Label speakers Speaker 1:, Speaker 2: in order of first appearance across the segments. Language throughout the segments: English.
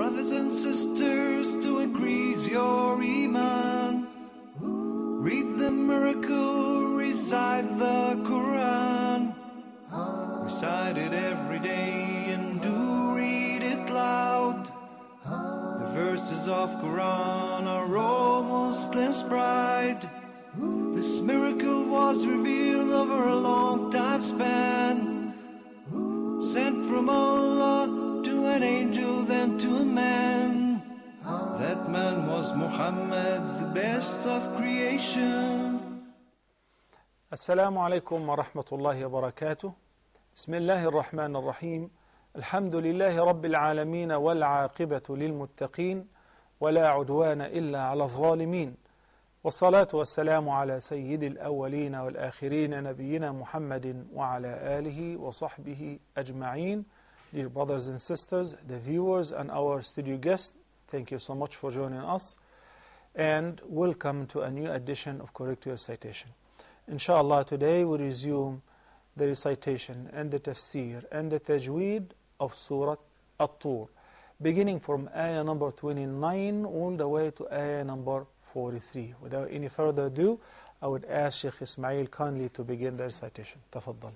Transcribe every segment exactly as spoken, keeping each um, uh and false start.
Speaker 1: Brothers and sisters, to increase your iman, read the miracle, recite the Qur'an. Recite it every day and do read it loud. The verses of Qur'an are all Muslims' pride. This miracle was revealed over a long time span, sent from Allah to an angel, then to a man. That man was Muhammad, the best of creation.
Speaker 2: السلام عليكم ورحمة الله وبركاته. بسم الله الرحمن الرحيم. الحمد لله رب العالمين والعاقبة للمتقين ولا عدوان إلا على الظالمين، والصلاة والسلام على سيد الأولين والآخرين نبينا محمد وعلى آله وصحبه أجمعين. Dear brothers and sisters, the viewers and our studio guests, thank you so much for joining us and welcome to a new edition of Correct Your Recitation. Inshallah, today we resume the recitation and the tafsir and the tajweed of Surat At-Tor, beginning from ayah number twenty-nine all the way to ayah number forty-three. Without any further ado, I would ask Sheikh Ismail kindly to begin the recitation. Tafaddal.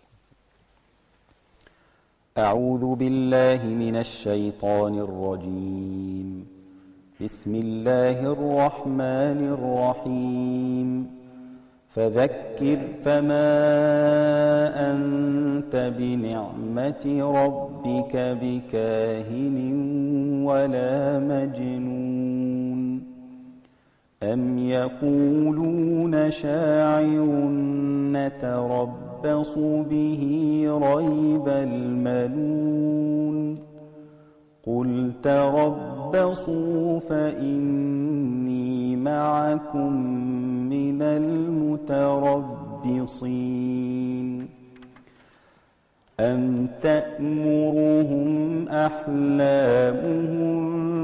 Speaker 3: أعوذ بالله من الشيطان الرجيم. بسم الله الرحمن الرحيم. فذكر فما أنت بنعمة ربك بكاهن ولا مجنون. أم يقولون شاعر نتربص به ريب المنون. قل تربصوا فإني معكم من المتربصين. أم تأمرهم أحلامهم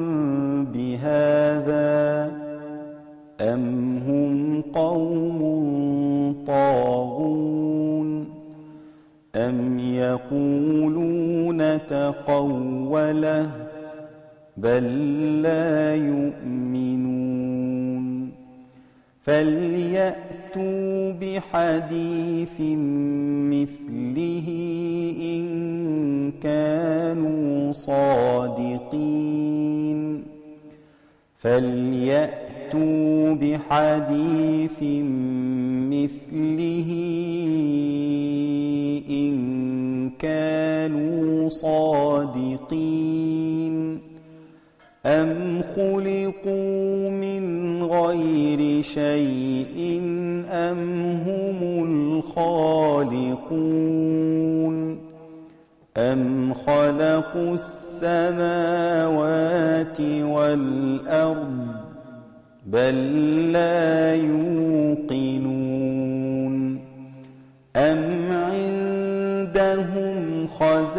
Speaker 3: بهذا أم هم قوم طاغون. أم يقولون تقوله بل لا يؤمنون. فليأتوا بحديث مثله إن كانوا صادقين. فليأتوا بحديث مثله إن كانوا صادقين. أم خلقوا من غير شيء أم هم الخالقون. أم خلقوا السماوات والأرض بل لا يوقنون. أم عندهم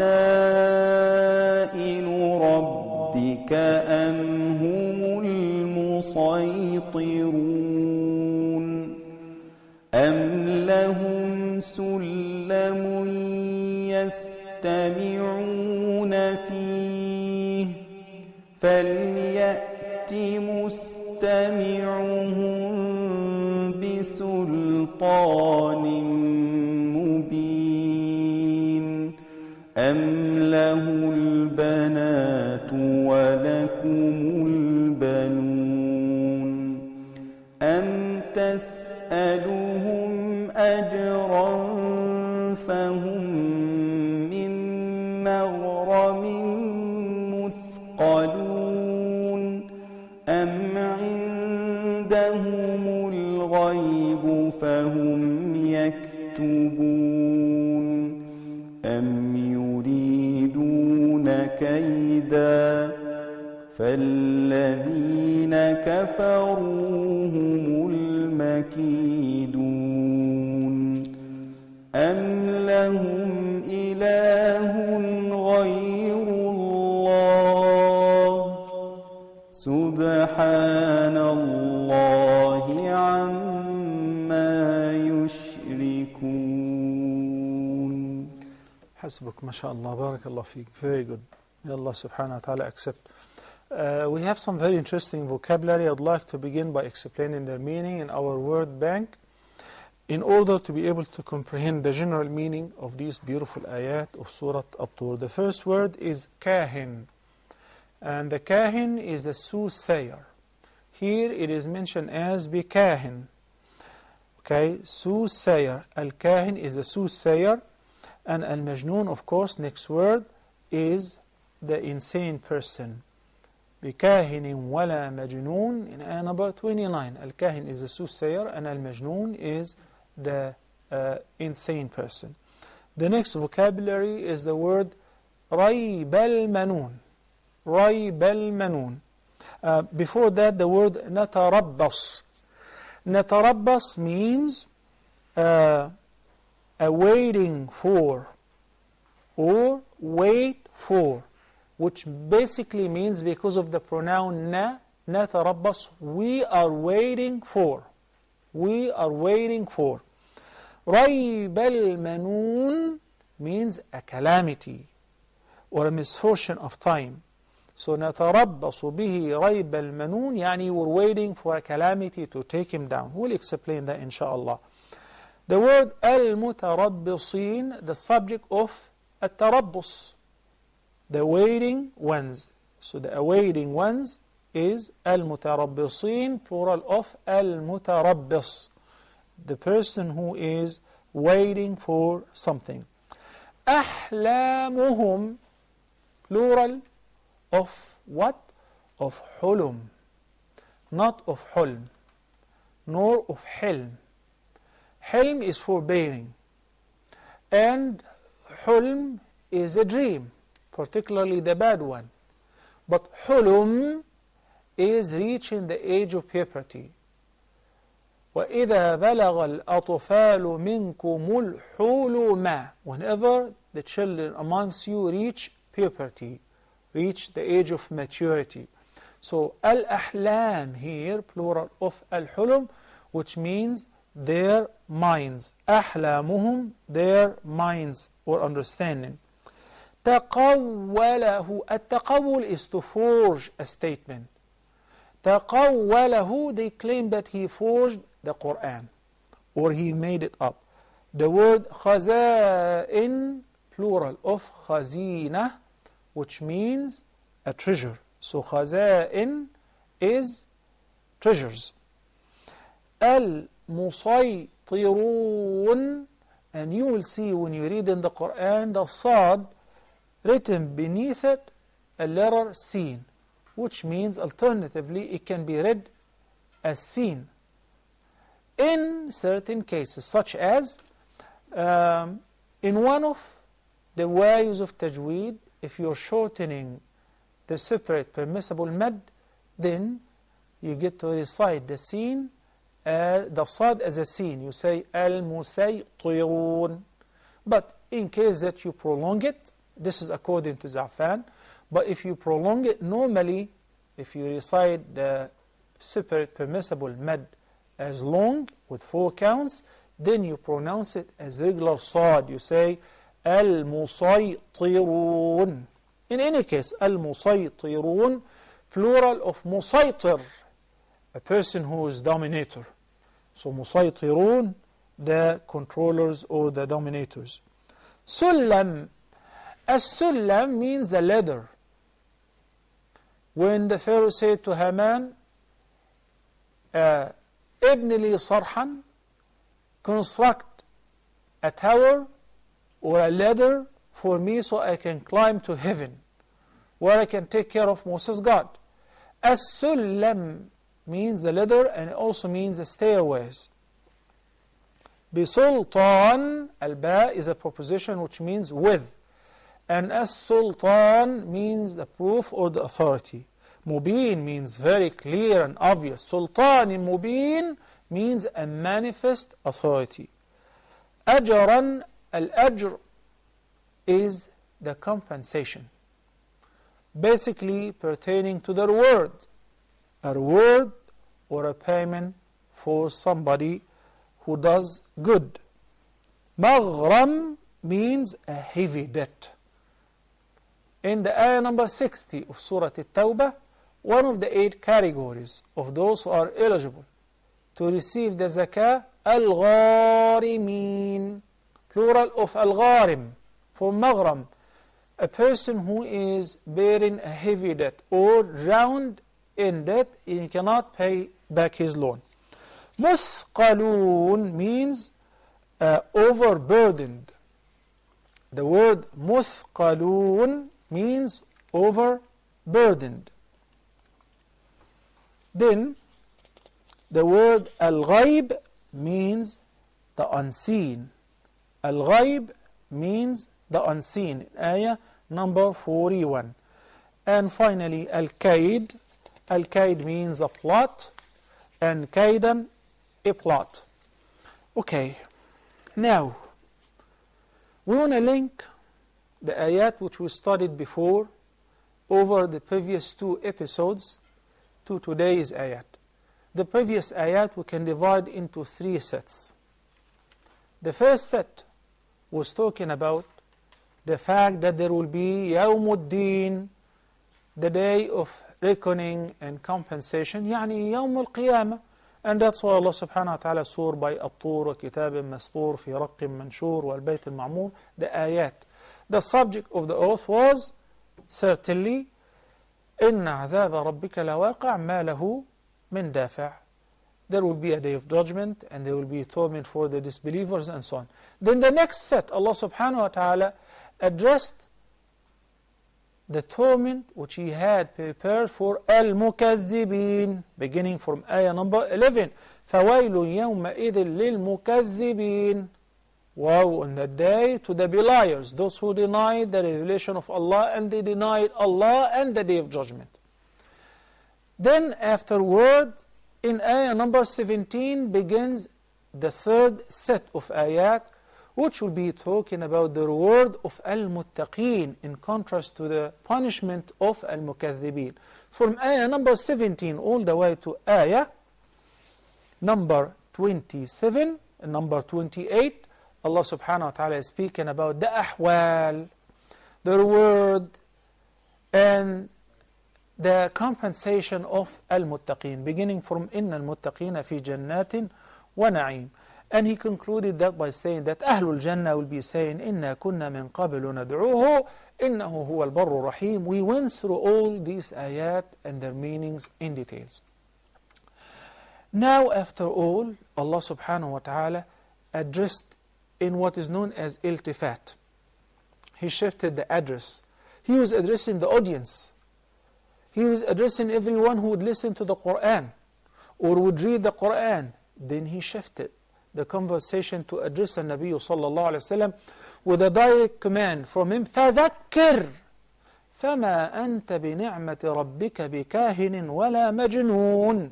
Speaker 3: خزائن ربك أم هم المسيطرون. أم لهم سلم يستمعون فيه فليأت مستمعهم بسلطان مبين. أم له البنات ولكم البنون. أم تسألهم أجرا فهم من مغرم مثقلون. أم عندهم الغيب فهم يكتبون. أم يريدون كيدا فالذين كفروا هم المكيدون. أم لهم إله غير الله سبحان الله عما يشركون.
Speaker 2: حسبك ما شاء الله. بارك الله فيك. Very good. May Allah subhanahu wa ta'ala accept. Uh, we have some very interesting vocabulary. I'd like to begin by explaining their meaning in our word bank in order to be able to comprehend the general meaning of these beautiful ayat of Surat At-Tor. The first word is kahin, and the kahin is a soothsayer. Here it is mentioned as bikahin. Okay, soothsayer. Al-kahin is a soothsayer, and al-majnoon, of course, next word is the insane person. بكاهن ولا مجنون in ayah number twenty-nine. Al-Kahin is the soothsayer and Al-Majnoon is the uh, insane person. The next vocabulary is the word ريب المنون. ريب المنون. Uh, before that, the word نتربص. نتربص means uh, awaiting for or wait for, which basically means, because of the pronoun na, نتربص, we are waiting for. We are waiting for. ريب المنون means a calamity or a misfortune of time. So نتربص به ريب المنون يعني we're waiting for a calamity to take him down. We'll explain that inshallah. The word المتربصين, the subject of التربص, the waiting ones. So the awaiting ones is المتربصين, plural of المتربص, the person who is waiting for something. أحلامهم, plural of what? Of حلم, not of حلم, nor of حلم. حلم is forbearing, and حلم is a dream, particularly the bad one. But حلم is reaching the age of puberty. وَإِذَا بَلَغَ الْأَطْفَالُ مِنْكُمُ الْحُلُمَ, whenever the children amongst you reach puberty, reach the age of maturity. So al-ahlam here, plural of al-hulum, which means their minds. أحلامهم, their minds or understanding. تقوله, التقول is to forge a statement. تقوله, they claim that he forged the Qur'an or he made it up. The word خزائن, plural of خزينة, which means a treasure. So خزائن is treasures. المسيطرون, and you will see when you read in the Qur'an the Sad written beneath it a letter Sin, which means alternatively it can be read as Sin in certain cases, such as um, in one of the ways of tajweed, if you're shortening the separate permissible mad, then you get to recite the Sin, uh, the Sad as a Sin. You say al-musaytirun. But in case that you prolong it, this is according to Za'fan, but if you prolong it, normally, if you recite the separate permissible mad as long, with four counts, then you pronounce it as regular Sad. You say al-musaytirun. In any case, al-musaytirun, plural of musaytir, a person who is dominator. So musaytirun, the controllers or the dominators. Sullam. As-sullam means a ladder. When the Pharaoh said to Haman, uh, Ibn li sarhan, construct a tower or a ladder for me so I can climb to heaven, where I can take care of Moses' God. As-sullam means the ladder, and it also means the stairways. Bisultan, al-ba is a preposition which means with. And as-sultan means the proof or the authority. Mubin means very clear and obvious. Sultan in Mubin means a manifest authority. Ajran, al-ajr is the compensation, basically pertaining to the reward. A reward or a payment for somebody who does good. Maghram means a heavy debt. In the ayah number sixty of Surat At-Tawbah, one of the eight categories of those who are eligible to receive the zakah, al-gharimin, plural of al-gharim, for maghram, a person who is bearing a heavy debt or drowned in debt and he cannot pay back his loan. Muthqalun means uh, overburdened. The word muthqalun means overburdened. Then the word al-ghaib means the unseen. Al-ghaib means the unseen. Ayah number forty-one. And finally, al-kaid. Al-kaid means a plot, and kaidan, a plot. Okay, now we want to link the ayat which we studied before over the previous two episodes to today's ayat. The previous ayat we can divide into three sets. The first set was talking about the fact that there will be Yawmuddin, the day of reckoning and compensation, يعني يوم القيامة. And that's why Allah subhanahu wa ta'ala swore by At-Tor وكتاب مسطور في رق منشور والبيت المعمور, the ayat. The subject of the oath was certainly إن عذاب ربك لواقع ما له من دافع. There will be a day of judgment and there will be torment for the disbelievers and so on. Then the next set, Allah subhanahu wa ta'ala addressed the torment which He had prepared for al-mukazzibin, beginning from ayah number eleven. فَوَيْلٌ يَوْمَئِذٍ لِلْمُكَذِّبِينَ. Woe on that day to the beliers, those who denied the revelation of Allah and they denied Allah and the day of judgment. Then afterward, in ayah number seventeen begins the third set of ayat, which will be talking about the reward of al-muttaqeen in contrast to the punishment of al-mukaththibeen. From ayah number seventeen all the way to ayah number twenty-seven and number twenty-eight, Allah subhanahu wa ta'ala is speaking about the ahwal, the reward and the compensation of al-muttaqeen, beginning from inna al-muttaqeen fi jannatin wa na'im. And he concluded that by saying that Ahlul Jannah will be saying, Inna kunna min qablu nad'uhu, innahu huwa al-barru rahim. We went through all these ayat and their meanings in details. Now after all, Allah subhanahu wa ta'ala addressed in what is known as iltifat. He shifted the address. He was addressing the audience. He was addressing everyone who would listen to the Qur'an or would read the Qur'an. Then he shifted the conversation to address the Nabi sallallahu alayhi wa sallam with a direct command from him, فَذَكِّرْ فَمَا أَنْتَ بِنِعْمَةِ رَبِّكَ بِكَاهِنٍ وَلَا مَجْنُونٍ.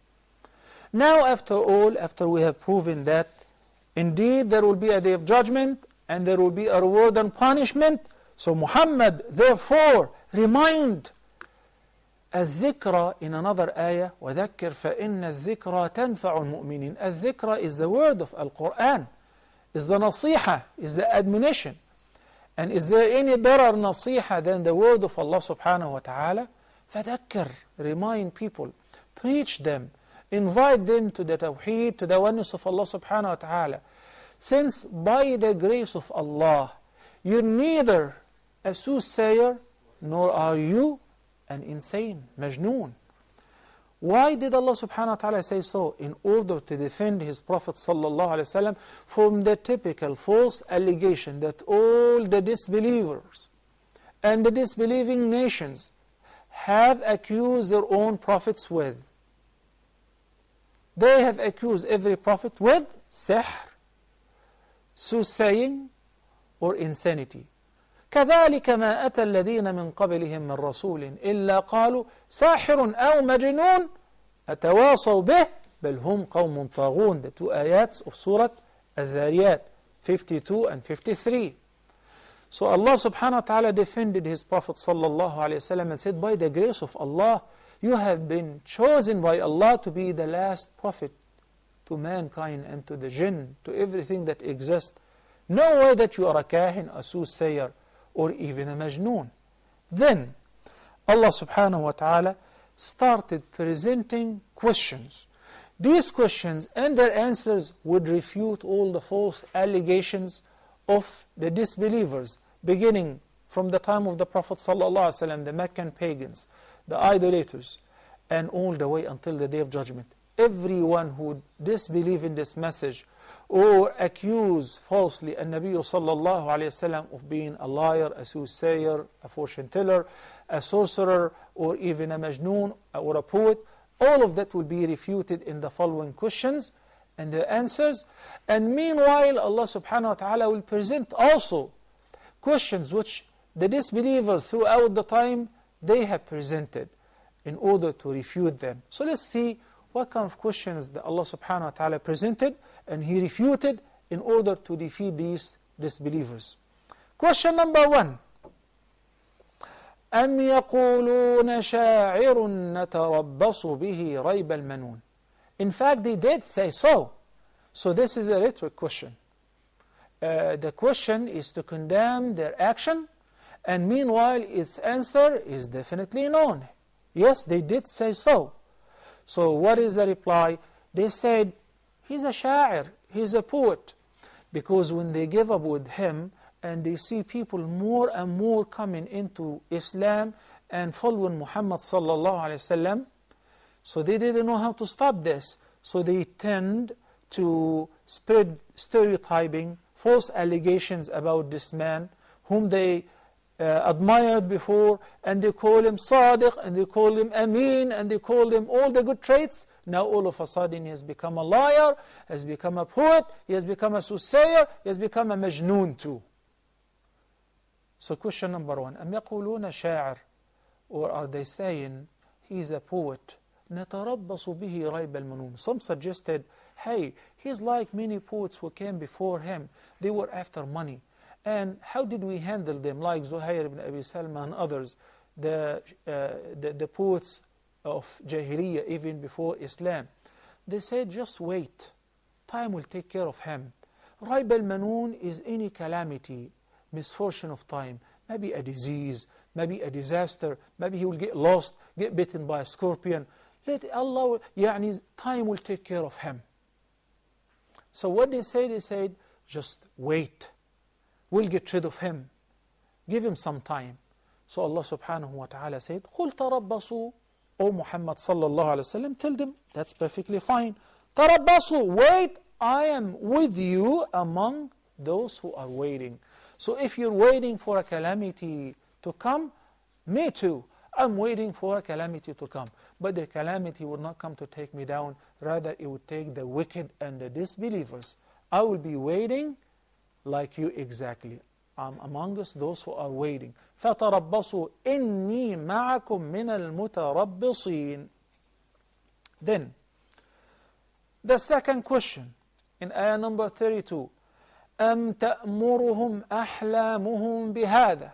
Speaker 2: Now after all, after we have proven that indeed there will be a day of judgment and there will be a reward and punishment, so Muhammad therefore remind الذكرى in another ayah, وذكر فإن الذكرى تنفع المؤمنين. الذكرى is the word of Al-Qur'an, is the nasiha, is the admonition. And is there any better nasiha than the word of Allah subhanahu wa ta'ala? فذكر, remind people, preach them, invite them to the tawheed, to the oneness of Allah subhanahu wa ta'ala. Since by the grace of Allah, you're neither a soothsayer nor are you an insane, majnoon. Why did Allah subhanahu wa ta'ala say so? In order to defend His Prophet sallallahu alayhi wa sallam from the typical false allegation that all the disbelievers and the disbelieving nations have accused their own prophets with. They have accused every prophet with sihr, soothsaying, or insanity. كذلك ما أتى الذين من قبلهم من رسول إلا قالوا ساحر أو مجنون أتواصوا به بل هم قوم طاغون. The two ayats of Surat At-Tor, fifty-two and fifty-three. So Allah subhanahu wa ta'ala defended His Prophet sallallahu alayhi wa sallam and said, by the grace of Allah, you have been chosen by Allah to be the last prophet to mankind and to the jinn, to everything that exists. No way that you are a kahin, a soothsayer, or even a majnoon. Then Allah subhanahu wa ta'ala started presenting questions. These questions and their answers would refute all the false allegations of the disbelievers, beginning from the time of the Prophet ﷺ, the Meccan pagans, the idolaters, and all the way until the Day of Judgment. Everyone who disbelieve in this message or accuse falsely a Nabi sallallahu alayhi wasallam of being a liar, a soothsayer, a fortune teller, a sorcerer, or even a majnoon or a poet, all of that will be refuted in the following questions and the answers. And meanwhile, Allah subhanahu wa ta'ala will present also questions which the disbelievers throughout the time they have presented in order to refute them. So let's see what kind of questions that Allah subhanahu wa ta'ala presented and He refuted in order to defeat these disbelievers. Question number one. أَمْ يَقُولُونَ شَاعِرٌ نَتَرَبَّصُ بِهِ رَيْبَ الْمَنُونَ. In fact, they did say so. So this is a rhetoric question. Uh, the question is to condemn their action, and meanwhile its answer is definitely known. Yes, they did say so. So what is the reply? They said, he's a sha'ir, he's a poet. Because when they give up with him, and they see people more and more coming into Islam and following Muhammad sallallahu alayhi wasallam, so they didn't know how to stop this. So they tend to spread stereotyping, false allegations about this man, whom they uh, admired before, and they call him Sadiq, and they call him Amin, and they call him all the good traits. Now all of a sudden he has become a liar, has become a poet, he has become a soothsayer, he has become a majnoon too. So question number one, أَمْ يَقُولُونَ شَاعِرٌ, or are they saying he's a poet? نَتَرَبَّصُ بِهِ رَيْبَ الْمَنُونَ. Some suggested, hey, he's like many poets who came before him. They were after money. And how did we handle them, like Zuhair ibn Abi Salma and others, the, uh, the, the poets of Jahiliyyah, even before Islam? They said, just wait. Time will take care of him. رَيْبَ الْمَنُونَ is any calamity, misfortune of time, maybe a disease, maybe a disaster, maybe he will get lost, get bitten by a scorpion. Let Allah, يعني, time will take care of him. So what they said, they said, just wait. We'll get rid of him. Give him some time. So Allah subhanahu wa ta'ala said, قُلْ تَرَبَّصُوا, O Muhammad sallallahu alayhi wa sallam, tell them, that's perfectly fine. تَرَبَّصُوا, wait, I am with you among those who are waiting. So if you're waiting for a calamity to come, me too. I'm waiting for a calamity to come. But the calamity will not come to take me down. Rather, it would take the wicked and the disbelievers. I will be waiting like you exactly. I'm among us, those who are waiting. فَتَرَبَّصُوا إِنِّي مَعَكُمْ مِنَ الْمُتَرَبِّصِينَ. Then, the second question in ayah number thirty-two. أَمْ تَأْمُرُهُمْ أَحْلَامُهُمْ بِهَذَا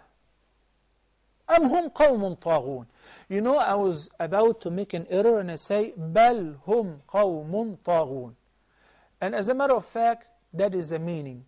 Speaker 2: أَمْ هُمْ قَوْمٌ طَاغُونَ. You know, I was about to make an error and I say, بَلْ هُمْ قَوْمٌ طَاغُونَ. And as a matter of fact, that is the meaning.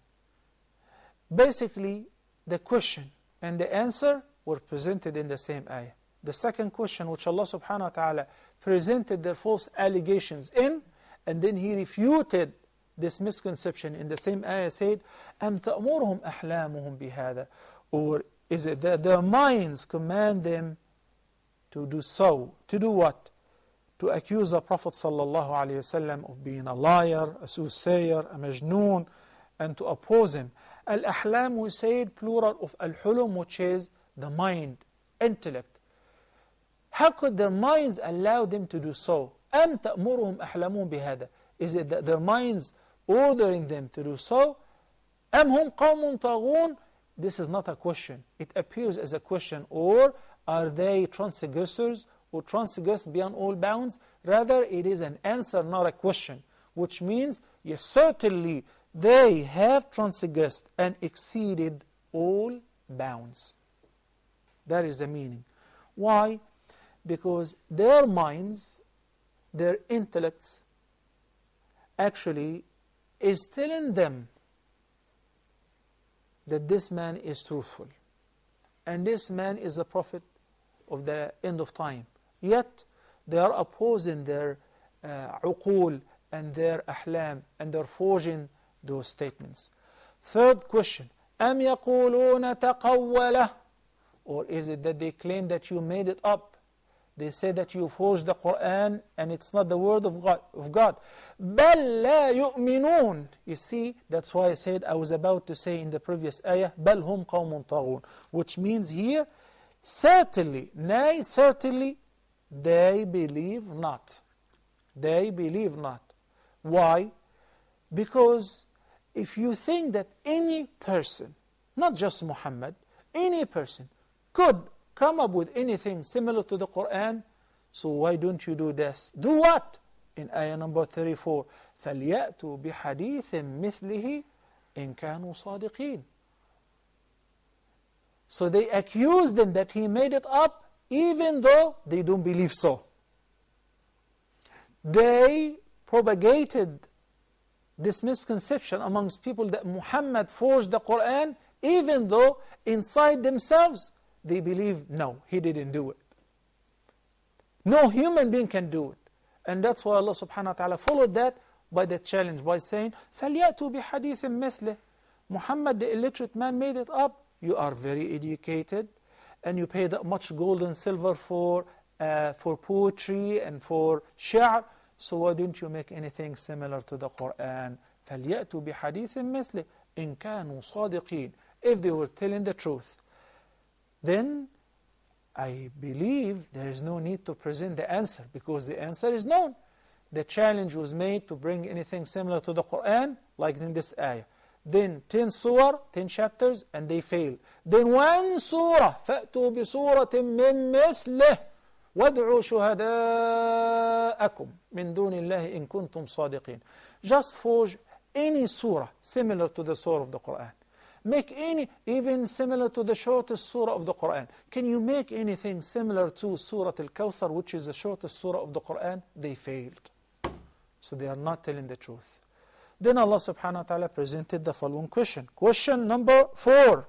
Speaker 2: Basically, the question and the answer were presented in the same ayah. The second question, which Allah subhanahu wa ta'ala presented their false allegations in, and then He refuted this misconception in the same ayah, said, أَمْ تَأْمُرُهُمْ أَحْلَامُهُمْ بِهَذَا. Or is it that their minds command them to do so? To do what? To accuse the Prophet sallallahu alaihi wasallam of being a liar, a soothsayer, a majnoon, and to oppose him. Al-ahlam, we said, plural of al-hulum, which is the mind, intellect. How could their minds allow them to do so? أَمْ تَأْمُرُهُمْ أَحْلَامُهُمْ بِهَذَا. Is it that their minds ordering them to do so? أَمْ هُمْ قَوْمٌ طَاغُونَ. This is not a question. It appears as a question. Or are they transgressors or transgress beyond all bounds? Rather, it is an answer, not a question. Which means, yes, certainly they have transgressed and exceeded all bounds. That is the meaning. Why? Because their minds, their intellects, actually is telling them that this man is truthful and this man is the prophet of the end of time. Yet They are opposing their uh, uqul and their ahlam, and they're forging those statements. Third question, أَمْ يَقُولُونَ تَقَوَّلَهُ, or is it that they claim that you made it up? They say that you forged the Qur'an and it's not the word of God. Of God. بَلْ لَا يُؤْمِنُونَ. You see, that's why I said, I was about to say in the previous ayah, بَلْ هُمْ قَوْمٌ طَاغُونَ, which means here, certainly, nay, certainly, they believe not. They believe not. Why? Because if you think that any person, not just Muhammad, any person could come up with anything similar to the Qur'an, so why don't you do this? Do what? In ayah number thirty-four, فَلْيَأْتُوا بِحَدِيثٍ مِثْلِهِ إِن كَانُوا صَادِقِينَ. So they accuse them that he made it up, even though they don't believe so. They propagated this misconception amongst people that Muhammad forged the Qur'an, even though inside themselves they believe, no, he didn't do it. No human being can do it. And that's why Allah subhanahu wa ta'ala followed that by the challenge, by saying, فَلْيَأْتُوا بِحَدِيثٍ مِثْلِهِ. Muhammad, the illiterate man, made it up. You are very educated, and you pay that much gold and silver for, uh, for poetry and for shi'r, so why don't you make anything similar to the Qur'an? فَلْيَأْتُوا بِحَدِيثٍ مِثْلِهِ إِن كَانُوا صَادِقِينَ. If they were telling the truth, then I believe there is no need to present the answer, because the answer is known. The challenge was made to bring anything similar to the Qur'an, like in this ayah. Then ten surah, ten chapters, and they failed. Then one surah, فَأْتُوا بِسُورَةٍ مِّن مِثْلِهِ وَادْعُوا شُهَدَاءَكُمْ مِن دُونِ اللَّهِ إِن كُنتُمْ صَادِقِينَ. Just forge any surah similar to the surah of the Qur'an. Make any, even similar to the shortest surah of the Qur'an. Can you make anything similar to Surah Al-Kawthar, which is the shortest surah of the Qur'an? They failed. So they are not telling the truth. Then Allah subhanahu wa ta'ala presented the following question. Question number four.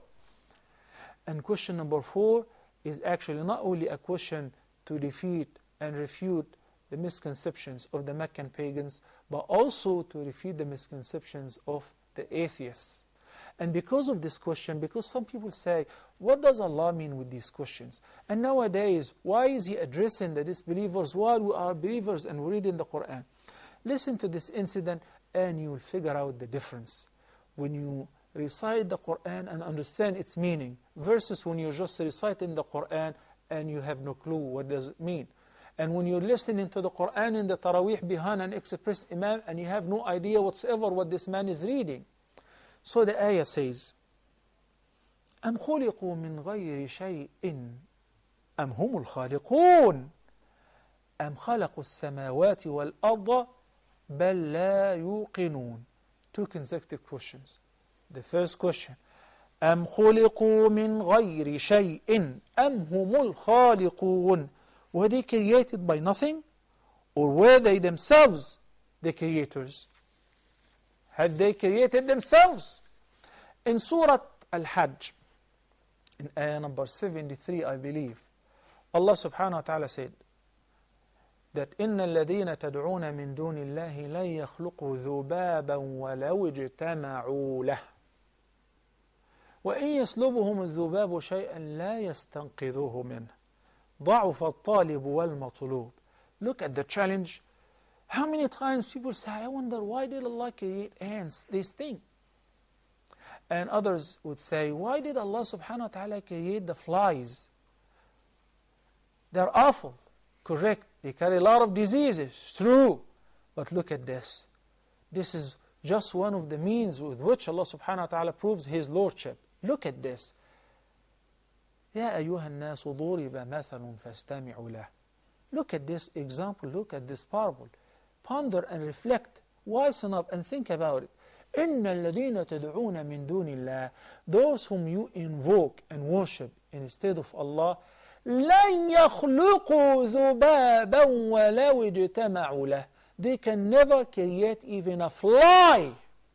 Speaker 2: And question number four is actually not only a question to defeat and refute the misconceptions of the Meccan pagans, but also to refute the misconceptions of the atheists. And because of this question, because some people say, what does Allah mean with these questions? And nowadays, why is He addressing the disbelievers while we are believers and we read in the Qur'an? Listen to this incident and you will figure out the difference. When you recite the Qur'an and understand its meaning, versus when you're just reciting the Qur'an and you have no clue what does it mean. And when you're listening to the Qur'an in the Taraweeh behind an express Imam and you have no idea whatsoever what this man is reading. So the ayah says, أَمْ خُلِقُوا مِنْ غَيْرِ شَيْءٍ أَمْ هُمُ الْخَالِقُونَ أَمْ خَلَقُوا السَّمَاوَاتِ وَالْأَرْضَ بَلْ لَا يُوقِنُونَ. Two consecutive questions. The first question, أَمْ خُلِقُوا مِنْ غَيْرِ شَيْءٍ أَمْ هُمُ الْخَالِقُونَ. Were they created by nothing? Or were they themselves the creators? Had they created themselves? In Surah Al-Hajj, in ayah number seventy-three, I believe, Allah subhanahu wa ta'ala said that إِنَّ الَّذِينَ تَدْعُونَ مِن دُونِ اللَّهِ لَن يَخْلُقُوا ذُبَابًا وَلَوِ اجْتَمَعُوا لَهُ وَإِن يَسْلُبْهُمُ الذُّبَابُ شَيْئًا لَا يَسْتَنقِذُوهُ مِنْهُ ضَعُفَ الطَّالِبُ وَالْمَطْلُوبُ. Look at the challenge. How many times people say, I wonder, why did Allah create ants, this thing? And others would say, why did Allah subhanahu wa ta'ala create the flies? They're awful. Correct. They carry a lot of diseases. True. But look at this. This is just one of the means with which Allah subhanahu wa ta'ala proves His Lordship. Look at this. يَا أَيُّهَا النَّاسُ ضُرِبَ مَثَلٌ فَاسْتَمِعُوا لَهُ. Look at this example. Look at this parable. Ponder and reflect, wisen up and think about it. إِنَّ الَّذِينَ تَدْعُونَ مِن دُونِ اللَّهِ. Those whom you invoke and worship instead of Allah, لَن يَخْلُقُوا ذُبَابًا وَلَوِ اجْتَمَعُوا لَهُ. They can never create even a fly,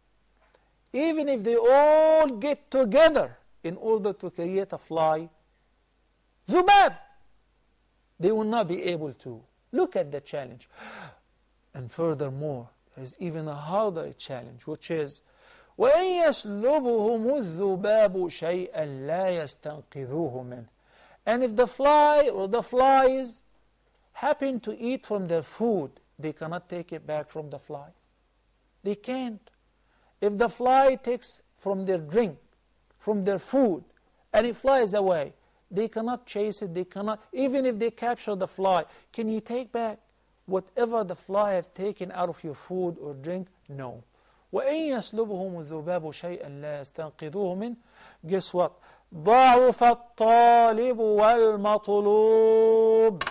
Speaker 2: even if they all get together in order to create a fly. ذُبَاب. They will not be able to. Look at the challenge. And furthermore, there is even a harder challenge, which is وَإِن يَسْلُبُهُمُ الذُّبَابُ شَيْئًا لَا يَسْتَنْقِذُوهُ مِنْهُ. And if the fly or the flies happen to eat from their food, they cannot take it back from the fly. They can't. If the fly takes from their drink, from their food, and it flies away, they cannot chase it, they cannot, even if they capture the fly, can you take back whatever the fly have taken out of your food or drink? No. وَإِن يَسْلُبُهُمُ الذُّبَابُ شَيْئًا لَا يَسْتَنْقِذُوهُ مِنْهُ. Guess what? ضَعُفَ الطَّالِبُ وَالْمَطْلُوبُ.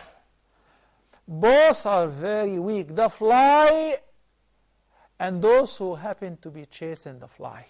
Speaker 2: Both are very weak, the fly and those who happen to be chasing the fly.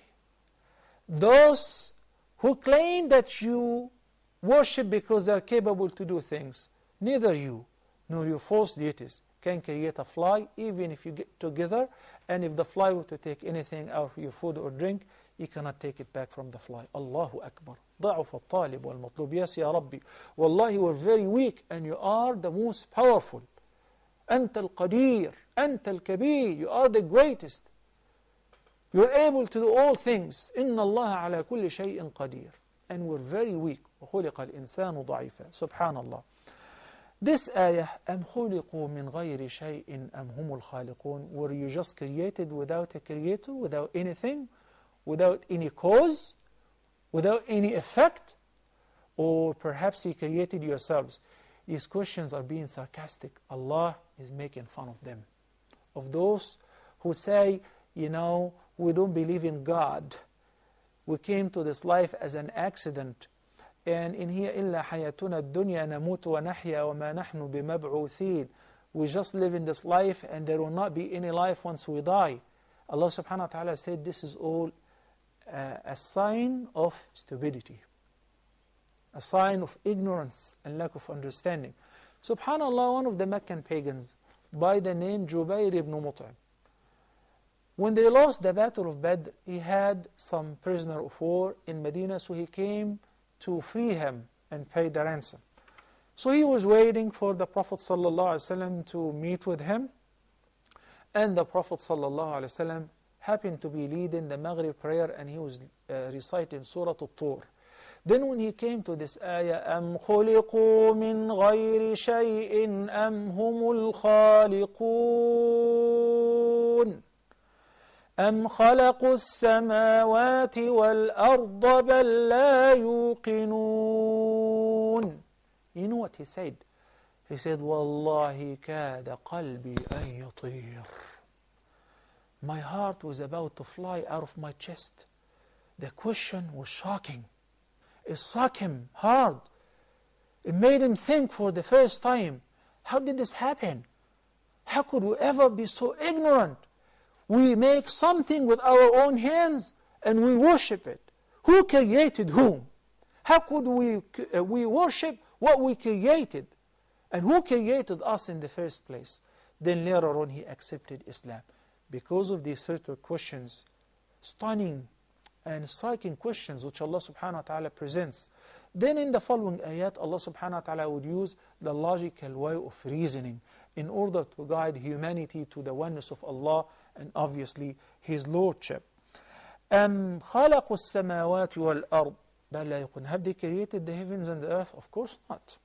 Speaker 2: Those who claim that you worship because they are capable to do things, neither you nor your false deities can create a fly, even if you get together, and if the fly were to take anything out of your food or drink, you cannot take it back from the fly. Allahu Akbar. ضعف الطالب والمطلوب. Yes, Ya Rabbi. Wallahi, you are very weak, and you are the most powerful. أنت القدير. أنت الكبير. You are the greatest. You are able to do all things. إن الله على كل شيء قدير. And we're very weak. وخلق الإنسان ضعيفا. Subhanallah. This ayah, أم خلقوا من غير شيء أم هم الخالقون. Were you just created without a creator, without anything, without any cause, without any effect? Or perhaps you created yourselves? These questions are being sarcastic. Allah is making fun of them. Of those who say, you know, we don't believe in God. We came to this life as an accident. And in here, إِلَّا حَيَاتُنَا الدُّنْيَا نَمُوتُ وَنَحْيَا وَمَا نَحْنُ بِمَبْعُوثِينَ. We just live in this life and there will not be any life once we die. Allah subhanahu wa ta'ala said this is all uh, a sign of stupidity, a sign of ignorance and lack of understanding. Subhanallah, one of the Meccan pagans by the name Jubayr ibn Mut'im, when they lost the Battle of Badr, he had some prisoner of war in Medina, so he came to free him and pay the ransom. So he was waiting for the Prophet ﷺ to meet with him, and the Prophet ﷺ happened to be leading the Maghrib prayer, and he was uh, reciting Surat At-Tor. Then when he came to this ayah, أَمْ خُلِقُوا مِنْ غَيْرِ شَيْءٍ أَمْ هُمُ الْخَالِقُونَ أَمْ خَلَقُوا السَّمَاوَاتِ وَالْأَرْضَ بَلْ لَا يُوقِنُونَ. You know what he said? He said, وَاللَّهِ كَادَ قَلْبِي أَنْ يُطِيرُ. My heart was about to fly out of my chest. The question was shocking. It struck him hard. It made him think for the first time, how did this happen? How could we ever be so ignorant? We make something with our own hands and we worship it. Who created whom? How could we, uh, we worship what we created? And who created us in the first place? Then later on he accepted Islam. Because of these certain questions, stunning and striking questions which Allah subhanahu wa ta'ala presents. Then in the following ayat, Allah subhanahu wa ta'ala would use the logical way of reasoning in order to guide humanity to the oneness of Allah and obviously His Lordship. أَمْ خَلَقُوا السَّمَاوَاتِ وَالْأَرْضِ بَلْ لَا يُوقِنُونَ. Have they created the heavens and the earth? Of course not.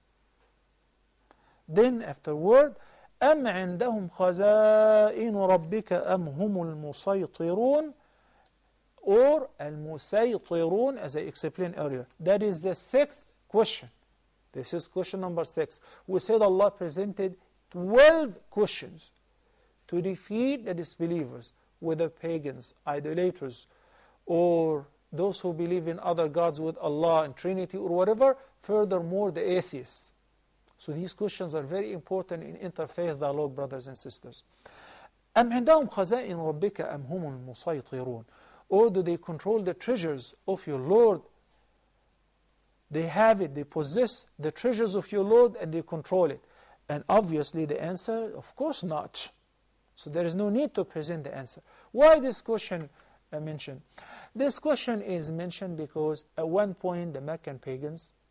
Speaker 2: Then afterward, أَمْ عِنْدَهُمْ خَزَائِنُ رَبِّكَ أَمْ هُمُ الْمُسَيْطِرُونَ, or al-musaytirun, as I explained earlier. That is the sixth question. This is question number six. We said Allah presented twelve questions to defeat the disbelievers, whether pagans, idolaters, or those who believe in other gods with Allah and Trinity or whatever, furthermore the atheists. So these questions are very important in interfaith dialogue, brothers and sisters. أَمْ عِنْدَهُمْ خَزَائِنُ رَبِّكَ أَمْ هُمُ الْمُسَيْطِرُونَ. Or do they control the treasures of your Lord? They have it, they possess the treasures of your Lord and they control it. And obviously the answer, of course not. So there is no need to present the answer. Why this question uh, mentioned? This question is mentioned because at one point the Meccan pagans,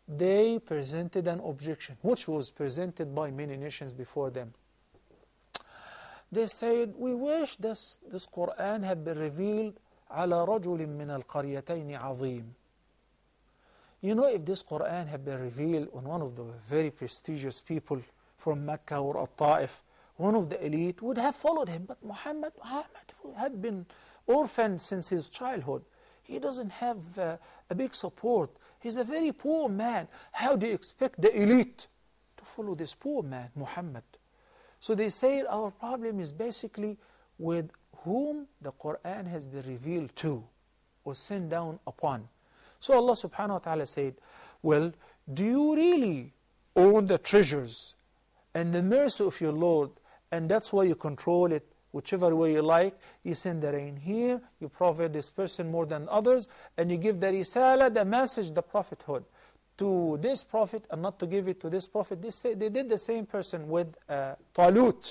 Speaker 2: they presented an objection, which was presented by many nations before them. They said, we wish this, this Qur'an had been revealed على رجل من القريتين عظيم. You know, if this Qur'an had been revealed on one of the very prestigious people from Mecca or At-Ta'if, one of the elite would have followed him. But Muhammad, Muhammad had been orphaned since his childhood. He doesn't have uh, a big support. He's a very poor man. How do you expect the elite to follow this poor man, Muhammad? So they say our problem is basically with whom the Qur'an has been revealed to or sent down upon. So Allah subhanahu wa ta'ala said, well, do you really own the treasures and the mercy of your Lord, and that's why you control it whichever way you like? You send the rain here, you provide this person more than others, and you give the risala, the message, the prophethood to this prophet and not to give it to this prophet. They, say, they did the same person with uh, Talut.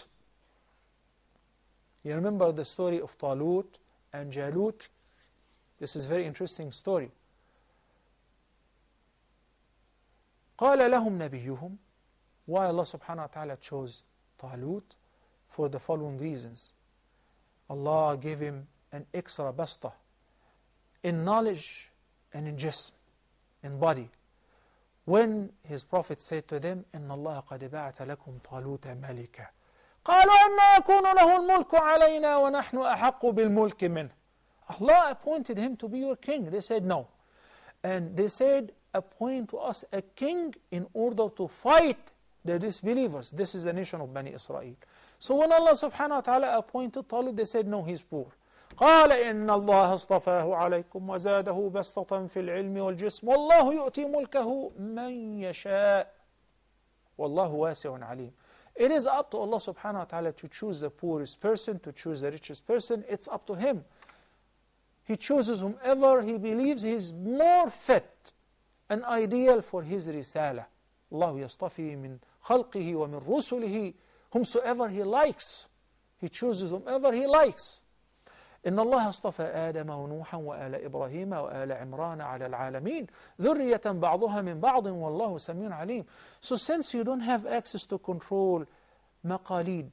Speaker 2: You remember the story of Talut and Jalut? This is a very interesting story. قال لهم نبيهم. Why Allah subhanahu wa ta'ala chose Talut? For the following reasons. Allah gave him an extra basta in knowledge and in jism, in body. When his Prophet said to them, إِنَّ اللَّهَ قَدْ بَعَثَ لَكُمْ طَالُوتَ مَلِكًا قالوا أَنَّا يَكُونُ لَهُ الْمُلْكُ عَلَيْنَا وَنَحْنُ أَحَقُّ بِالْمُلْكِ مِنْهُ. Allah appointed him to be your king. They said no. And they said, appoint to us a king in order to fight the disbelievers. This is a nation of Bani Israel. So when Allah subhanahu wa ta'ala appointed Talut, they said no, he's poor. قال إن الله اصطفاه عليكم وزاده بسطة في العلم والجسم والله يؤتي ملكه من يشاء والله واسع عليم. It is up to Allah subhanahu wa ta'ala to choose the poorest person, to choose the richest person. It's up to Him. He chooses whomever He believes He is more fit and ideal for His risala. الله يصطفي من خلقه ومن رسله whomsoever He likes. He chooses whomever He likes. إن الله اصطفى آدم ونوحا وآل إبراهيم وآل عمران على العالمين ذرية بعضها من بعض والله سميع عليم. So since you don't have access to control maqalid,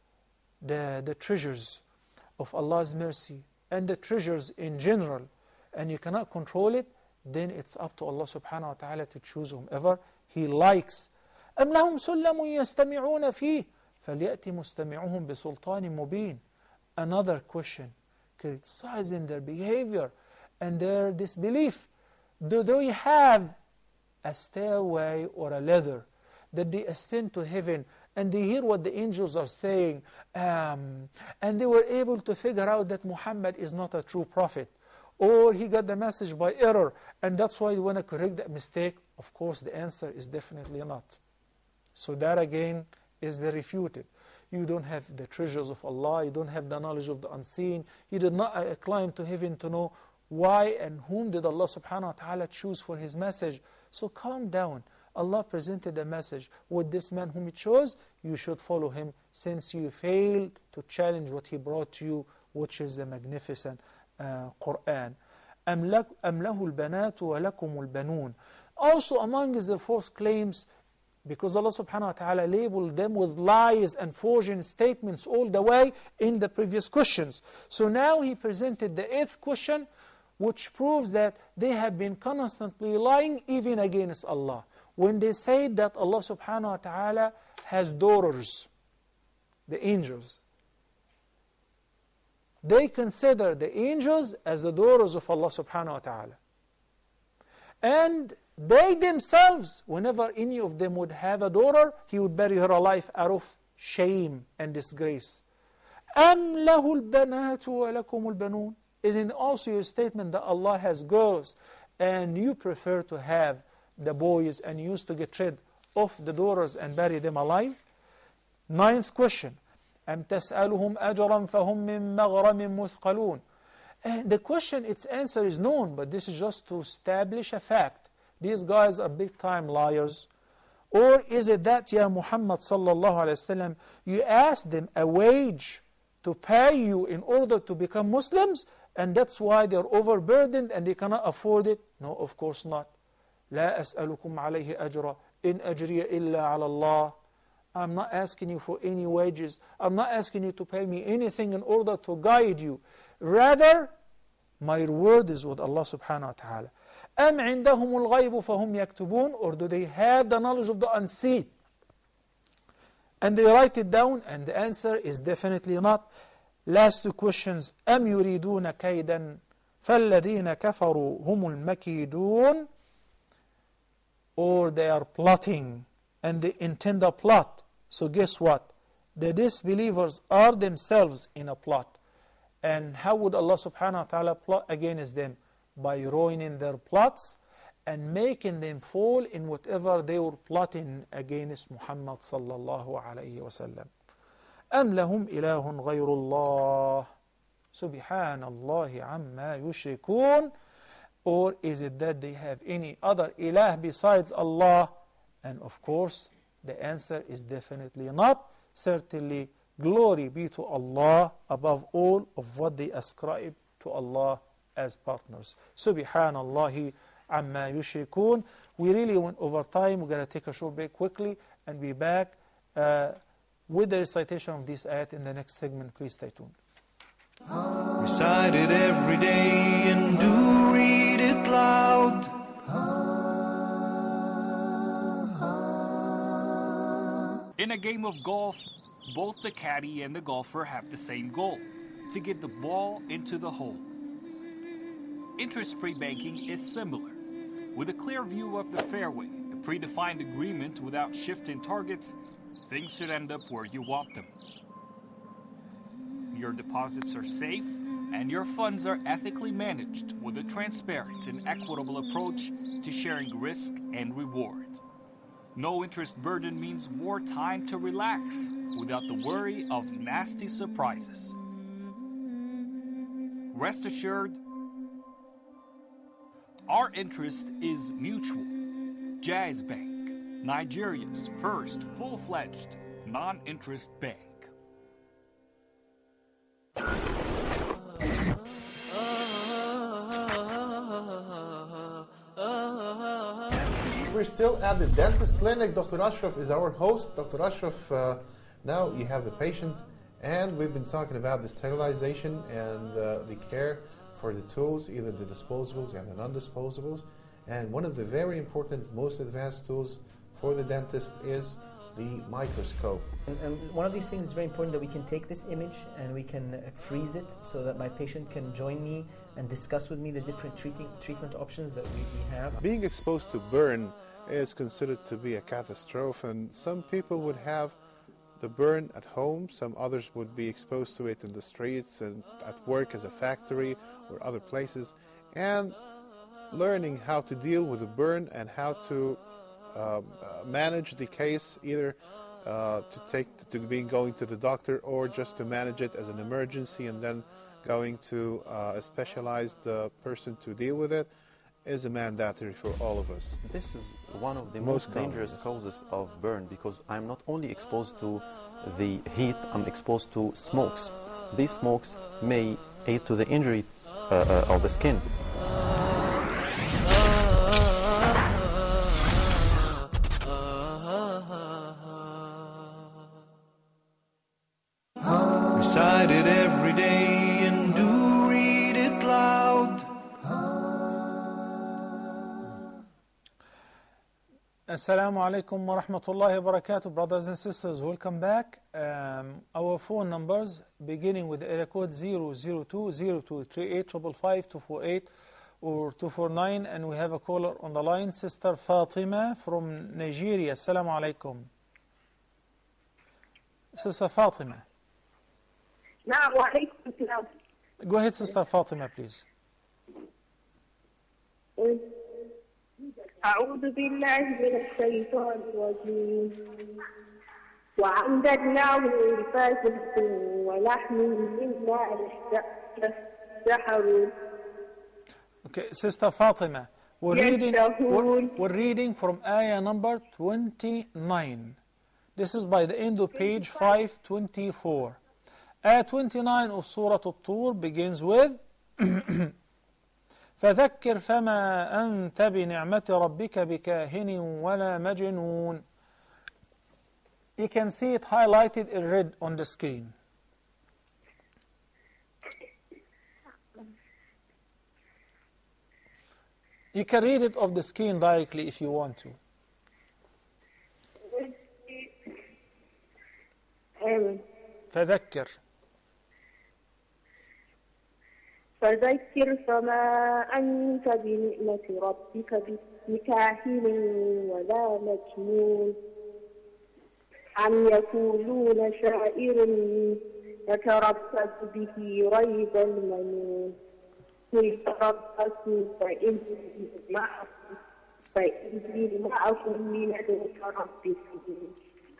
Speaker 2: the, the treasures of Allah's mercy and the treasures in general, and you cannot control it, then it's up to Allah subhanahu wa ta'ala to choose whomever He likes. أم لهم سلم يستمعون فيه فليأتي مستمعهم بسلطان مبين. Another question, criticizing their behavior and their disbelief. Do they have a stairway or a ladder that they ascend to heaven and they hear what the angels are saying, um, and they were able to figure out that Muhammad is not a true prophet, or he got the message by error and that's why you want to correct that mistake? Of course the answer is definitely not. So that again is very refuted. You don't have the treasures of Allah, you don't have the knowledge of the unseen, you did not uh, climb to heaven to know why and whom did Allah subhanahu wa ta'ala choose for His message. So calm down. Allah presented a message with this man whom He chose, you should follow him since you failed to challenge what He brought to you, which is the magnificent uh, Qur'an. أَمْ لَهُ الْبَنَاتُ وَلَكُمُ الْبَنُونَ. Also among the false claims, because Allah subhanahu wa ta'ala labeled them with lies and forging statements all the way in the previous questions. So now He presented the eighth question, which proves that they have been constantly lying even against Allah. When they say that Allah subhanahu wa ta'ala has daughters, the angels, they consider the angels as the daughters of Allah subhanahu wa ta'ala. And they themselves, whenever any of them would have a daughter, he would bury her alive out of shame and disgrace. أَمْ لَهُ الْبَنَاتُ وَلَكُمُ الْبَنُونَ. Isn't also your statement that Allah has girls and you prefer to have the boys and you used to get rid of the daughters and bury them alive? Ninth question. أَمْ تَسْأَلُهُمْ أَجْرًا فَهُمْ مِنْ مَغْرَمٍ مُثْقَلُونَ. And the question, its answer is known, but this is just to establish a fact. These guys are big time liars. Or is it that, Ya Muhammad sallallahu alayhi wa sallam, you ask them a wage to pay you in order to become Muslims, and that's why they're overburdened and they cannot afford it? No, of course not. لا أسألكم عليه أجرا إن أجري إلا على الله. I'm not asking you for any wages. I'm not asking you to pay me anything in order to guide you. Rather, my reward is with Allah subhanahu wa ta'ala. أم عندهم الغيب فهم يكتبون, or do they have the knowledge of the unseen and they write it down? And the answer is definitely not. Last two questions. أم يريدون كيدا فالذين كفروا هم المكيدون, or they are plotting and they intend a plot. So guess what? The disbelievers are themselves in a plot. And how would Allah subhanahu wa ta'ala plot against them? By ruining their plots and making them fall in whatever they were plotting against Muhammad sallallahu alayhi wa sallam. أم لهم إله غير الله سبحان الله عما يشركون, or is it that they have any other ilah besides Allah? And of course, the answer is definitely not. Certainly, glory be to Allah above all of what they ascribe to Allah as partners. Subhanallahi amma yushrikun. We really went over time. We're going to take a short break quickly and be back uh, with the recitation of this ayat in the next segment. Please stay tuned.
Speaker 1: Recite it every day and do read it loud.
Speaker 4: In a game of golf, both the caddy and the golfer have the same goal: to get the ball into the hole. Interest-free banking is similar. With a clear view of the fairway, a predefined agreement without shifting targets, things should end up where you want them. Your deposits are safe, and your funds are ethically managed with a transparent and equitable approach to sharing risk and reward. No interest burden means more time to relax without the worry of nasty surprises. Rest assured, our interest is mutual. Jazz Bank, Nigeria's first full-fledged non-interest bank.
Speaker 5: We're still at the dentist clinic. Doctor Ashraf is our host. Doctor Ashraf, uh, now you have the patient, and we've been talking about the sterilization and uh, the care for the tools, either the disposables and the non-disposables. And one of the very important, most advanced tools for the dentist is the microscope.
Speaker 6: And, and one of these things is very important, that we can take this image and we can uh, freeze it so that my patient can join me and discuss with me the different treating, treatment options that we, we have.
Speaker 7: Being exposed to burn is considered to be a catastrophe, and some people would have the burn at home, some others would be exposed to it in the streets and at work as a factory or other places. And learning how to deal with the burn and how to uh, uh, manage the case, either uh, to take to being going to the doctor or just to manage it as an emergency and then going to uh, a specialized uh, person to deal with it, is a mandatory for all of us.
Speaker 8: This is one of the
Speaker 7: Most
Speaker 8: most dangerous causes of burn, because I'm not only exposed to the heat, I'm exposed to smokes. These smokes may aid to the injury uh, uh, of the skin.
Speaker 1: Recite it every day and do read it loud.
Speaker 2: Assalamu alaikum wa rahmatullahi wa barakatuh, brothers and sisters. Welcome back. Um, our phone numbers beginning with area code zero zero two zero two three eight five five two four eight or two four nine, and we have a caller on the line, Sister Fatima from Nigeria. Assalamu alaikum. Sister Fatima. Go ahead, Sister Fatima, please.
Speaker 9: أعوذ بالله من الشيطان الرجيم وعندناه الفاسق ولحم مما يشتهرون.
Speaker 2: Okay, Sister Fatima, we're reading, we're, we're reading from ayah number twenty-nine. This is by the end of page five twenty-four. Ayah twenty-nine of Surat At-Tor begins with فذكر فما أنت بنعمة ربك بكاهن ولا مجنون. You can see it highlighted in red on the screen. You can read it off the screen directly if you want to. فذكر
Speaker 9: فذكر فما أنت بنعمة ربك بكاهن ولا مجنون أم يقولون شاعر يتربص به ريب المنون قل تربصوا فإني معكم فإني معكم من المتربصين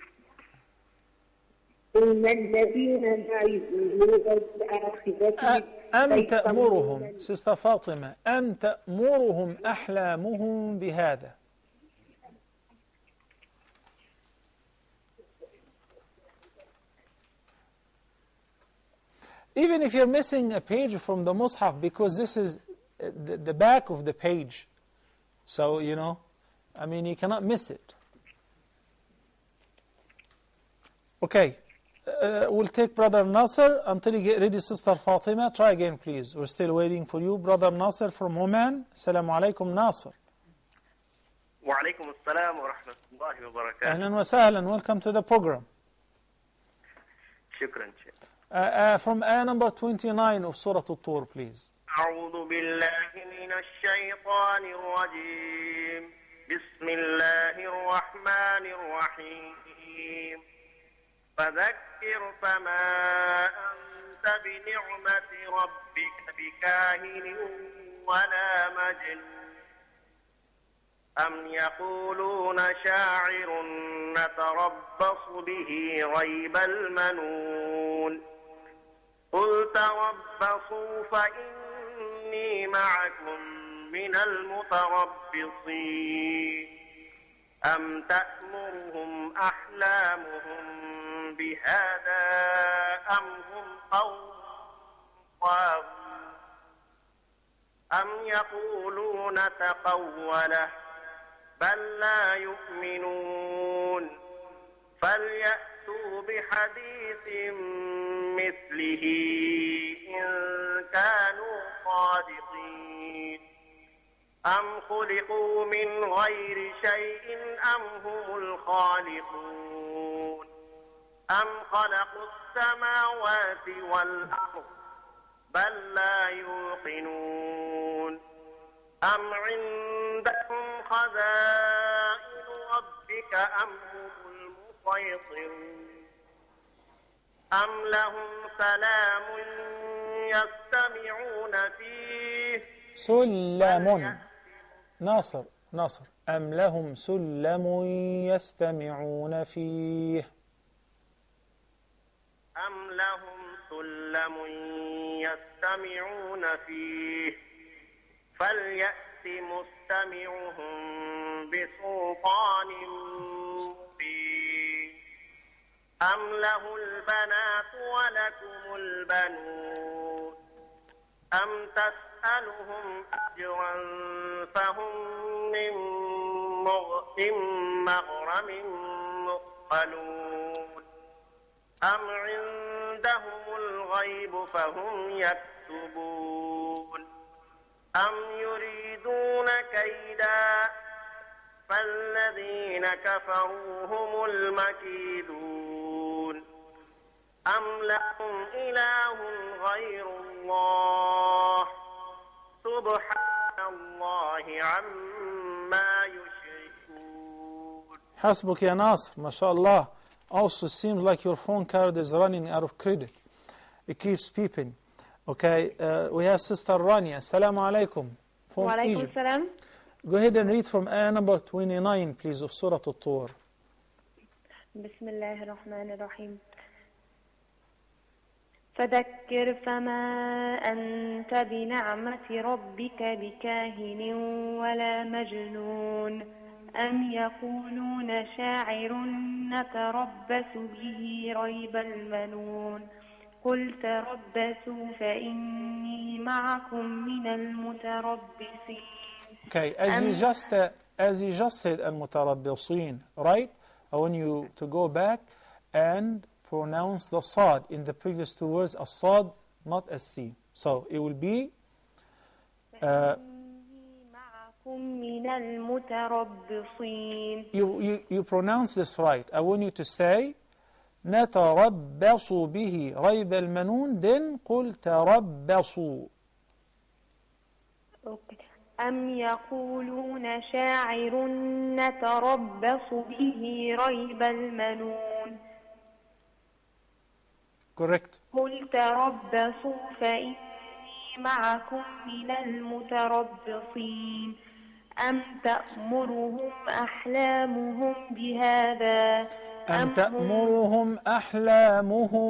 Speaker 9: إن الذين لا يؤمنون بالآخرة
Speaker 2: أم تأمرهم سيستر فاطمة أم تأمرهم أحلامهم بهذا. Even if you're missing a page from the Mus'haf, because this is the, the back of the page, so you know, I mean, you cannot miss it. Okay, uh, we'll take Brother Nasser until you get ready, Sister Fatima. Try again, please. We're still waiting for you. Brother Nasser from Oman. Assalamu alaikum, Nasser.
Speaker 10: Wa alaikum assalam wa rahmatullahi wa barakatuh.
Speaker 2: Ahlan wa sahlan. Welcome to the program.
Speaker 10: Shukran, Sheikh.
Speaker 2: Uh, uh, from ayah number twenty-nine of Surah At-Tor, please.
Speaker 10: أعوذ بالله من الشيطان الرجيم بسم الله الرحمن الرحيم فذكر فما أنت بنعمة ربك بكاهن ولا مجنون أم يقولون شاعر نتربص به ريب المنون قل تربصوا فإني معكم من المتربصين أم تأمرهم أحلامهم بهذا أم هم قوم طاغون أم يقولون تقوله بل لا يؤمنون فليأتوا بحديث مثله إن كانوا صادقين أم خلقوا من غير شيء أم هم الخالقون أم خلقوا السماوات والأرض بل لا يوقنون أم عندهم خزائن ربك أم هم المسيطرون أم لهم سلام يستمعون فيه
Speaker 2: سلم ناصر ناصر أم لهم سلم يستمعون فيه
Speaker 10: أم لهم سلم يستمعون فيه فليأت مستمعهم بسلطان مبين أم له البنات ولكم البنون أم تسألهم أجرا فهم من مغرم مثقلون أم عندهم الغيب فهم يكتبون أم يريدون كيدا فالذين كفروا هم المكيدون أم لهم إله غير الله سبحان الله عما يشركون.
Speaker 2: حسبك يا ناصر ما شاء الله. Also seems like your phone card is running out of credit. It keeps beeping. Okay, uh, we have Sister Rania. Assalamu alaikum. From Egypt.
Speaker 11: Salam.
Speaker 2: Go ahead and read from ayah number twenty-nine, please, of Surah At-Tor.
Speaker 11: بسم الله الرحمن الرحيم فذكر فما أنت بنعمة ربك بكاهن ولا مجنون أم يقولون شاعر نتربص به ريب المنون قل تربصوا فإني معكم من المتربصين.
Speaker 2: Okay, as you just uh, as you just said المتربصين, right? I want you to go back and pronounce the sad in the previous two words as sad, not as sin. So it will be uh,
Speaker 11: من المتربصين.
Speaker 2: you, you, you pronounce this right. I want you to say نتربص به ريب المنون, then قل تربصوا.
Speaker 11: Okay. أم يقولون شاعر نتربص به ريب المنون.
Speaker 2: Correct.
Speaker 11: قل تربصوا فإني معكم من المتربصين. أم تأمرهم أحلامهم بهذا
Speaker 2: أم تأمرهم أحلامهم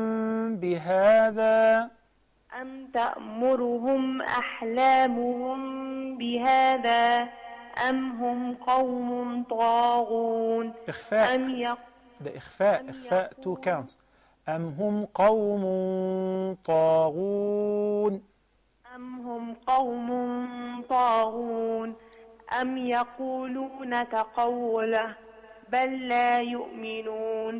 Speaker 2: بهذا
Speaker 11: أم تأمرهم أحلامهم بهذا أم هم قوم طاغون.
Speaker 2: إخفاء.
Speaker 11: أم يق...
Speaker 2: ده إخفاء إخفاء two counts. أم هم قوم طاغون.
Speaker 11: أم هم قوم طاغون. أم يقولون تقوله بل لا يؤمنون.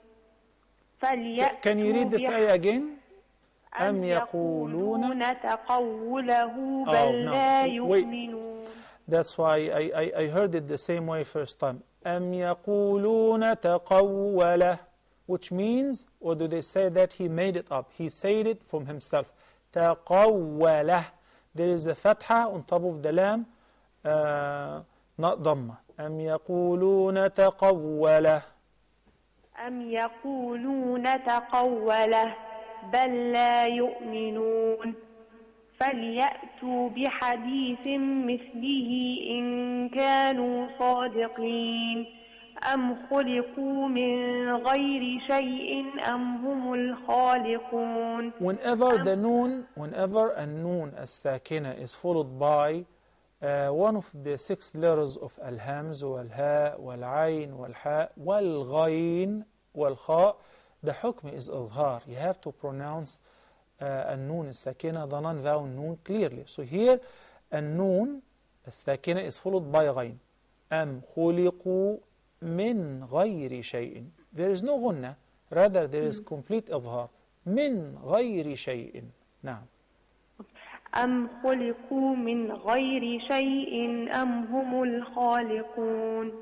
Speaker 2: Can you read this ayah again?
Speaker 11: أم يقولون تقوله بل لا يؤمنون.
Speaker 2: That's why I, I, I heard it the same way first time. أم يقولون تقوله, which means, or do they say that he made it up? He said it from himself. تقوله. There is a fatha on top of the lam, uh, not dhamma. أم يقولون تقوله.
Speaker 11: أم يقولون تقوله بل لا يؤمنون. فليأتوا بحديث مثله إن كانوا صادقين. أم خلقوا من غير شيء أم هم الخالقون.
Speaker 2: Whenever the noon, whenever a noon as-sakina is followed by uh, one of the six letters of al-hamz, wal-ha, wal-ayn, wal-ha, wal-ghayn, wal-kha, the hukm is izhar. You have to pronounce uh, a noon as-sakina, the non-vowel noon, clearly. So here, a noon as-sakina is followed by ghayn. Am khuliqu min ghayri shay'in. There is no ghunna, rather there is complete izhar. Min ghayri shay'in. Now.
Speaker 11: أم خلقوا من غير شيء أم هم الخالقون.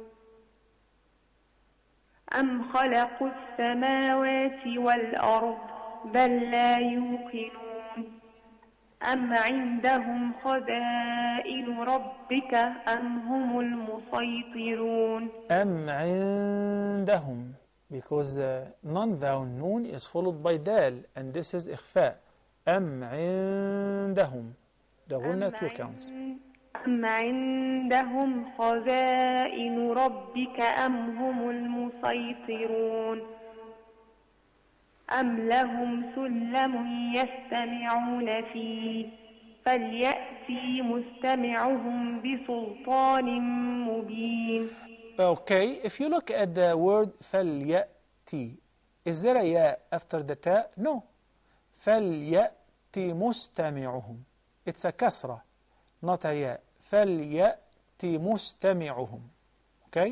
Speaker 11: أم خلقوا السماوات والأرض بل لا يوقنون. أم عندهم خزائن ربك أم هم المسيطرون.
Speaker 2: أم عندهم, because the non-vowel noon is followed by dal, and this is إخفاء. أم عندهم, the ghunna two counts.
Speaker 11: أم عندهم خزائن ربك أم هم المسيطرون. أم لهم سلم يستمعون فيه فليأتي مستمعهم بسلطان مبين.
Speaker 2: Okay, if you look at the word فليأتي, is there a ya after the ta? No. فليأتي مستمعهم. It's a kasra, not a ya. فليأتي مستمعهم. Okay?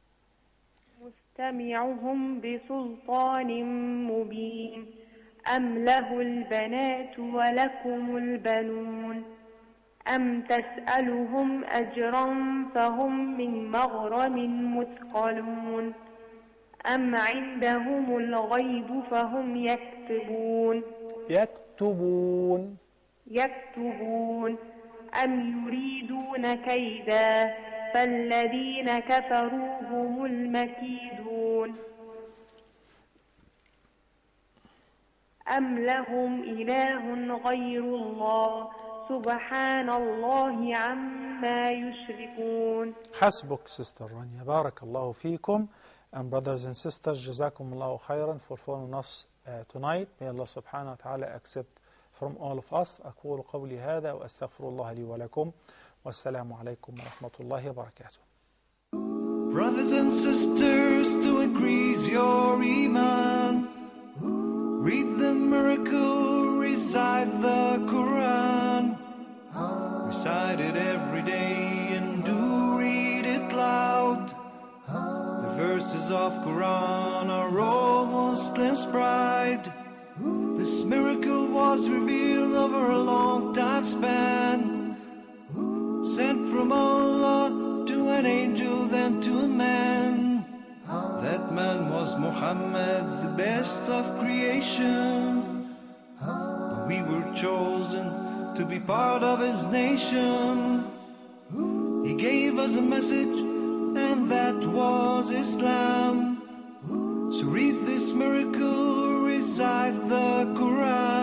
Speaker 11: مستمعهم بسلطان مبين. أم له البنات ولكم البنون. أم تسألهم أجرا فهم من مغرم مثقلون. أم عندهم الغيب فهم يكتبون.
Speaker 2: يكتبون.
Speaker 11: يكتبون. أم يريدون كيدا فالذين كفروا هم المكيدون. أم لهم إله غير الله سبحان الله عما يشركون.
Speaker 2: حسبك sister Rania. بارك الله فيكم. And brothers and sisters, جزاكم الله خيرا for following us uh, tonight. May Allah subhanahu wa ta'ala accept from all of us. أقول قولي هذا وأستغفر الله لي ولكم والسلام عليكم ورحمة الله وبركاته.
Speaker 1: Brothers and sisters, to increase your iman, read the miracle, recite the Qur'an. Recite it every day and do read it loud. The verses of Qur'an are all Muslims' pride. This miracle was revealed over a long time span, sent from Allah to an angel, then to a man. That man was Muhammad, the best of creation. We were chosen to be part of his nation. He gave us a message, and that was Islam. So read this miracle, recite the Qur'an.